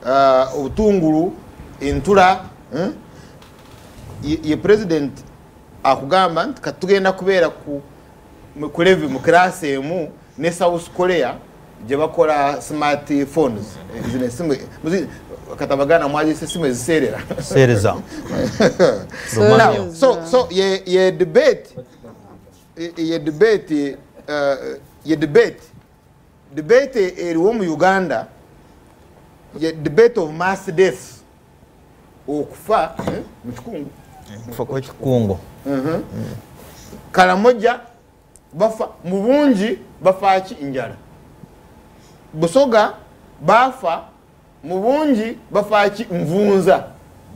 obutungulu entula ye president akugamba nti katugenda kubeera ku level mu class emu ne South Korea gye bakola smartphones zine simu katabagana mwaji simu eziserera sereza so ye debate eriwo mu Uganda ye debate of mass deaths okufa mu kikungu kufa kwa kikungu Karamoja bafa mu bungi bafa ki njala Busoga bafa mu bungi bafa ki envuza.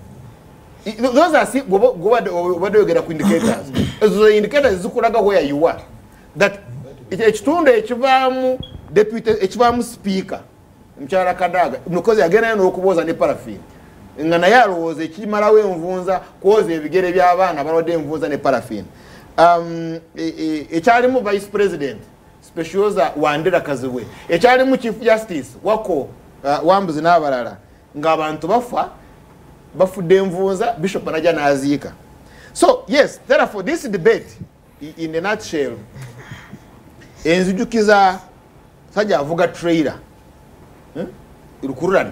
Those are what do you get indicators? Those indicators zikulaga where you are. That ekitundu ekivamu deputy ekivamu speaker mchala Kadaga because agenda n'okuboza ne paraffin ngana yalowooza ekimalawo envunza kwoza ebigere by'abaana balwadde envunza ne paraffin. Ekyalimu vice president Specioza Wandera Kaziwe ekyalimu chief justice wako Wambuzi n'abalala ng'abantu bafudde envunza bishop anajja n'aziika. So yes, therefore this debate in a nutshell enzijukiza sajja avuga trailer irukurani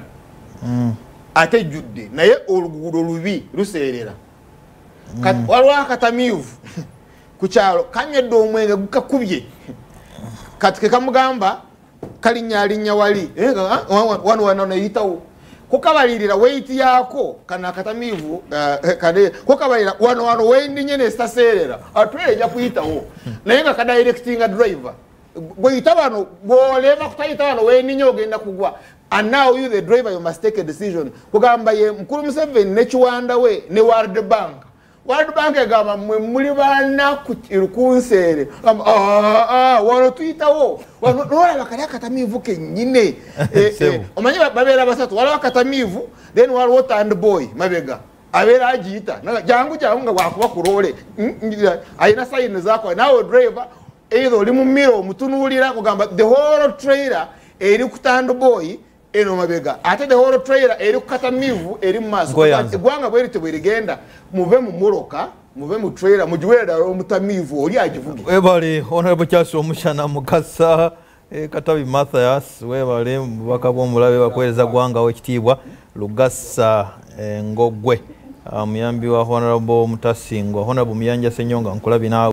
ate judde naye oluguudo lubi luseerera waliwo akatamiivu ku kyalo kanyedde omwenge gukakubye kati kamugamba kalinnya wali wano neyitawo kukabalirira weiti yako kana akatamiivu kade kukabalira wano wendinye nestaseerera atwere ejja kuyitawo naye nga kadirectinga driver bweyita bano bwoleva kutayita bano wendinye ogenda kugwa. And now you the driver you must take a decision. Kugamba ye mukulu Museveni ne Kiwanda we ne World Bank egamba muli bana kunsere wano tuyitawo wano bakali akatamiivu kennyine omanyi babeera basatu waliwo akatamiivu then waliwo tandboy mabega abeera agiyita jangu nga bwakuba ku roole ayina sayini zaako nawe driver either oli mu miro omutunuulira kugamba the whole trailer eri ku tandboy eno mabega ate the whole trailer eri ku katamiivu eri mu maaso eggwanga bwerite bwerigenda muve mu muloka muve mu trailer mugiweera omutamiivu oli agivuge. Webale Honorable Rwomushana Mukasa Katabi Mathias webale mubaka bw'omulabe bakweza gwanga w'ekitiibwa Lugasa Ngogwe muyambi wa Honorable Mutasingwa Honorable Muyanja Senyonga nkulabi nawe